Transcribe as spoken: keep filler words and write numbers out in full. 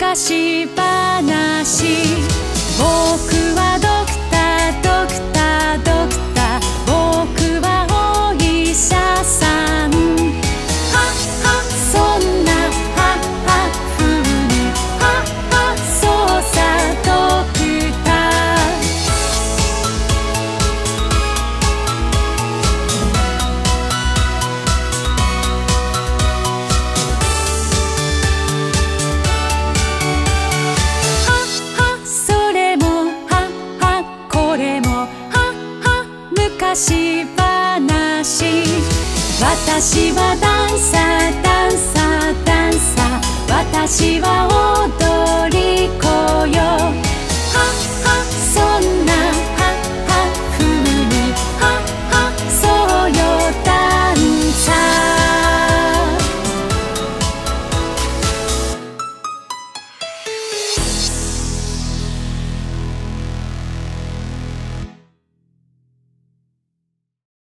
昔話。僕はドクタードクタードクター、僕はお医者さん。ははそんなははふうに、ははそうさドクタ昔話。私はダンサーダンサーダンサー、私は踊り子。